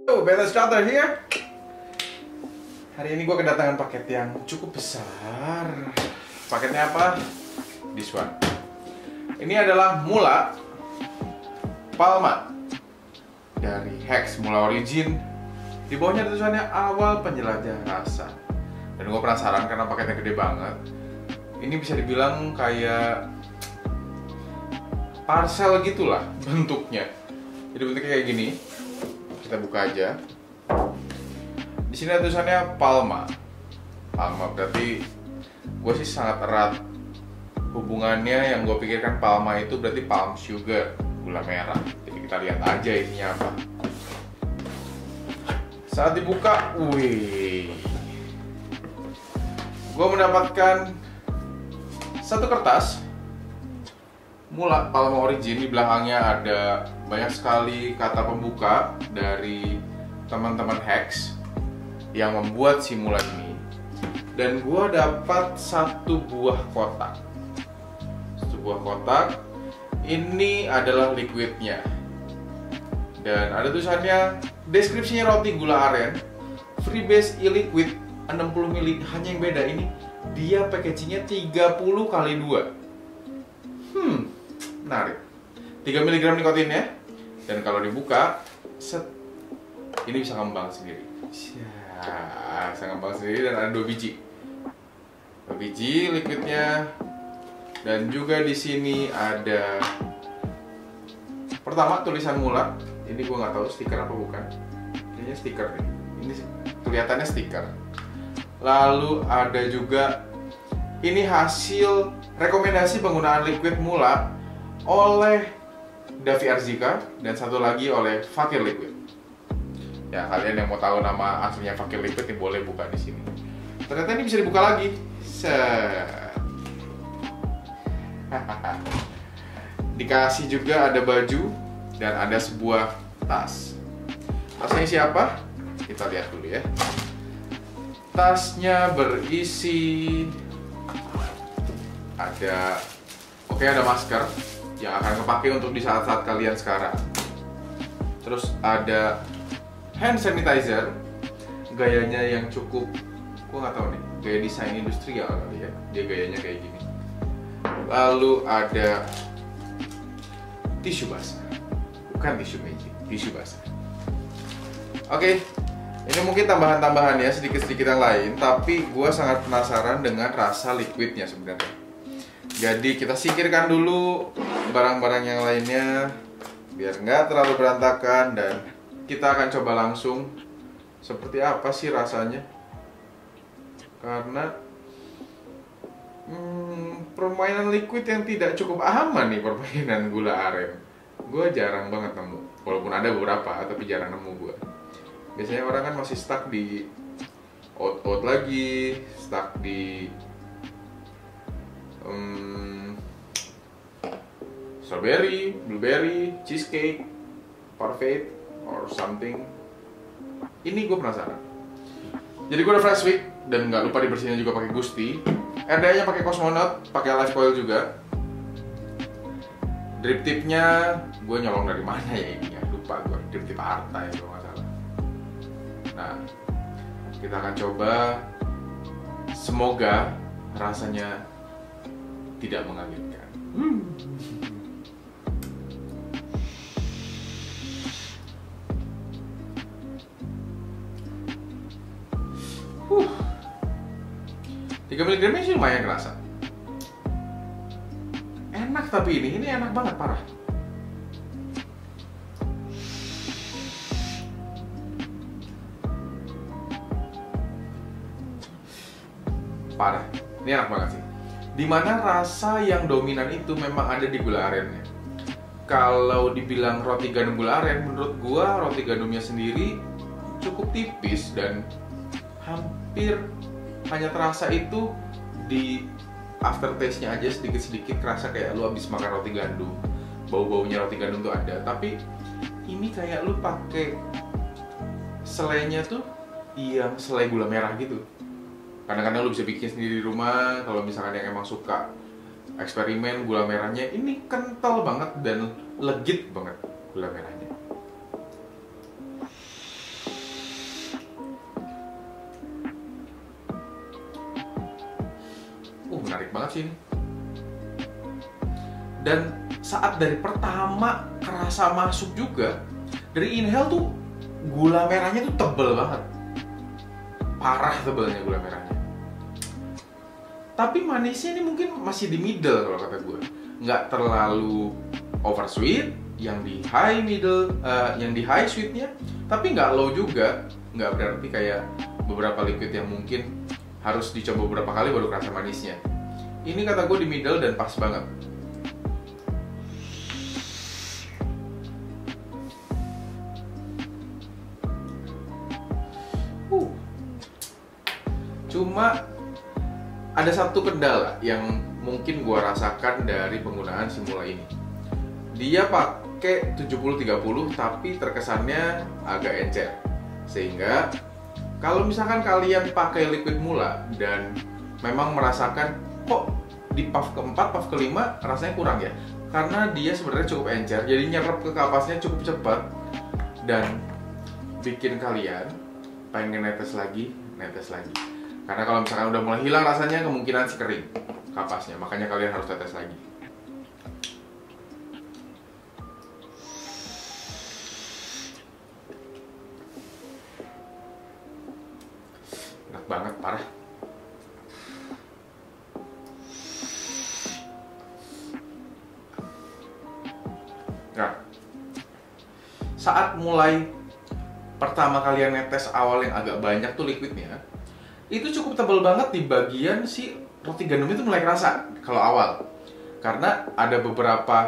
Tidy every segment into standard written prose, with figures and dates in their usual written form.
Beta Starter here. Hari ini gue kedatangan paket yang cukup besar. Paketnya apa? This one. Ini adalah mula Palma dari Hex, mula origin. Di bawahnya ada tulisannya awal penjelajah rasa. Dan gue penasaran karena paketnya gede banget. Ini bisa dibilang kayak parcel gitulah bentuknya. Jadi bentuknya kayak gini. Kita buka aja. Di sini ada tulisannya Palma. Palma berarti gue sih sangat erat hubungannya. Yang gue pikirkan Palma itu berarti palm sugar, gula merah. Jadi kita lihat aja isinya apa. Saat dibuka, wih, gue mendapatkan satu kertas mula Palma Origin. Di belakangnya ada banyak sekali kata pembuka dari teman-teman Hex yang membuat si mula ini. Dan gua dapat satu buah kotak. Satu buah kotak. Ini adalah liquidnya. Dan ada tulisannya, deskripsinya roti gula aren Freebase e-liquid 60 ml. Hanya yang beda ini, dia packagingnya 30 kali 2. Menarik. 3 mg nikotinnya. Dan kalau dibuka, set, ini bisa ngembang sendiri. Bisa ngembang sendiri dan ada 2 biji. 2 biji liquidnya. Dan juga di sini ada pertama tulisan mula. Ini gue nggak tahu stiker apa bukan. Kayaknya stiker nih. Ini kelihatannya stiker. Lalu ada juga ini hasil rekomendasi penggunaan liquid mula oleh Davi Arzika dan satu lagi oleh Fakir Liquid. Ya, kalian yang mau tahu nama aslinya Fakir Liquid ini boleh buka di sini. Ternyata ini bisa dibuka lagi. Set. Dikasih juga ada baju dan ada sebuah tas. Tasnya siapa? Kita lihat dulu ya. Tasnya berisi ada masker yang akan kepake untuk di saat-saat kalian sekarang. Terus ada hand sanitizer, gayanya yang cukup, gua nggak tahu nih, gaya desain industrial kali ya. Dia gayanya kayak gini. Lalu ada tisu basah, bukan tisu magic, tisu basah. Oke, ini mungkin tambahan-tambahan ya, sedikit-sedikit yang lain. Tapi gua sangat penasaran dengan rasa liquidnya sebenarnya. Jadi kita singkirkan dulu barang-barang yang lainnya biar nggak terlalu berantakan, dan kita akan coba langsung seperti apa sih rasanya. Karena permainan liquid yang tidak cukup aman nih, permainan gula aren. Gue jarang banget nemu, walaupun ada beberapa tapi jarang nemu gue. Biasanya orang kan masih stuck di oat lagi, stuck di strawberry, blueberry, cheesecake, parfait, or something. Ini gue penasaran. Jadi gue udah fresh week dan nggak lupa dibersihinnya juga pakai Gusti. RDA-nya pakai Cosmonaut, pakai live coil juga. Drip tipnya gue nyolong dari mana ya ini ya, lupa gue. Drip tip Arta ya kalau nggak salah. Nah, kita akan coba. Semoga rasanya tidak mengagetkan. Tiga miligramnya sih lumayan kerasa. Enak, tapi ini enak banget, parah. Parah, ini enak banget sih. Dimana rasa yang dominan itu memang ada di gula arennya. Kalau dibilang roti gandum gula aren, menurut gua roti gandumnya sendiri cukup tipis dan hampir hanya terasa itu di aftertaste-nya aja, sedikit-sedikit kerasa kayak lu habis makan roti gandum. Bau-baunya roti gandum tuh ada, tapi ini kayak lu pakai selainya tuh yang selai gula merah gitu. Kadang-kadang lu bisa bikin sendiri di rumah kalau misalkan yang emang suka eksperimen gula merahnya. Ini kental banget dan legit banget gula merahnya. menarik banget sih ini. Dan saat dari pertama kerasa masuk juga, dari inhale tuh gula merahnya tuh tebel banget, parah tebelnya gula merahnya. Tapi manisnya ini mungkin masih di middle kalau kata gue, nggak terlalu over sweet, yang di high middle, yang di high sweetnya, tapi nggak low juga, nggak berarti kayak beberapa liquid yang mungkin harus dicoba beberapa kali baru kerasa manisnya. Ini kata gue di middle dan pas banget. Cuma ada satu kendala yang mungkin gue rasakan dari penggunaan si Mula ini. Dia pakai 70-30 tapi terkesannya agak encer. Sehingga kalau misalkan kalian pakai liquid Mula dan memang merasakan kok di puff keempat, puff kelima rasanya kurang ya, karena dia sebenarnya cukup encer, jadi nyerap ke kapasnya cukup cepat dan bikin kalian pengen netes lagi. Karena kalau misalkan udah mulai hilang rasanya, kemungkinan sih kering kapasnya, makanya kalian harus tetes lagi. Enak banget, parah. Nah, saat mulai pertama kalian netes awal yang agak banyak tuh liquidnya, itu cukup tebal banget di bagian si roti gandum itu mulai kerasa kalau awal, karena ada beberapa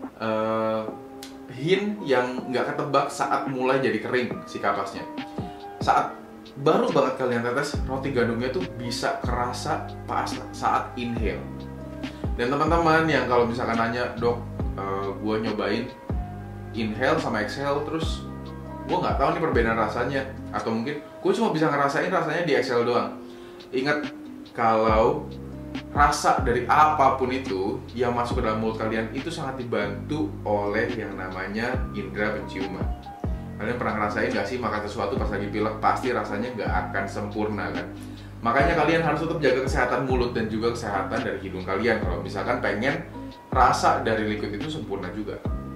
hint yang nggak ketebak saat mulai jadi kering si kapasnya. Saat baru banget kalian tetes, roti gandumnya tuh bisa kerasa pas saat inhale. Dan teman-teman yang kalau misalkan nanya, dok, gue nyobain inhale sama exhale terus gue nggak tahu nih perbedaan rasanya, atau mungkin gue cuma bisa ngerasain rasanya di exhale doang. Ingat, kalau rasa dari apapun itu yang masuk ke dalam mulut kalian itu sangat dibantu oleh yang namanya indera penciuman. Kalian pernah ngerasain gak sih makan sesuatu pas lagi pilek, pasti rasanya nggak akan sempurna kan? Makanya kalian harus tetap jaga kesehatan mulut dan juga kesehatan dari hidung kalian kalau misalkan pengen rasa dari liquid itu sempurna juga.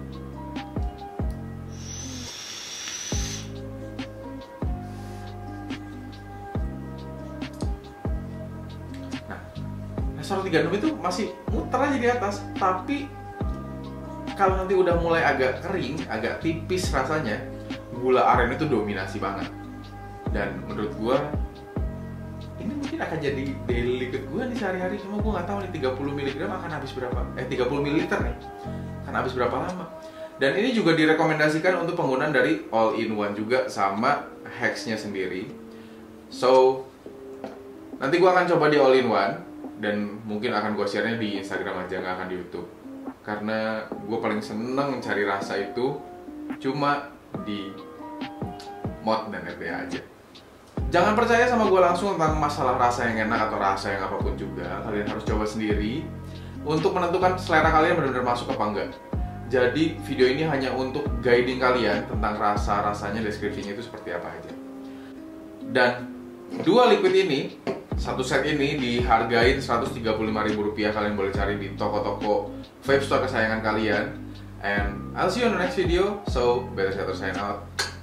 Roti gandum itu masih muter aja di atas, tapi kalau nanti udah mulai agak kering, agak tipis rasanya, gula aren itu dominasi banget. Dan menurut gua ini mungkin akan jadi daily liquid gua nih sehari-hari, cuma gua nggak tahu nih 30 mg akan habis berapa, 30 ml nih akan habis berapa lama. Dan ini juga direkomendasikan untuk penggunaan dari all-in-one juga sama Hex-nya sendiri. So nanti gua akan coba di all-in-one dan mungkin akan gue share-nya di Instagram aja, nggak akan di YouTube, karena gue paling seneng cari rasa itu cuma di mod dan RTA aja. Jangan percaya sama gue langsung tentang masalah rasa yang enak atau rasa yang apapun juga. Kalian harus coba sendiri untuk menentukan selera kalian benar-benar masuk apa enggak. Jadi video ini hanya untuk guiding kalian tentang rasa-rasanya, deskripsinya itu seperti apa aja. Dan dua liquid ini, satu set ini dihargain Rp135.000. Kalian boleh cari di toko-toko vape store kesayangan kalian. And I'll see you on the next video. So, better sign out.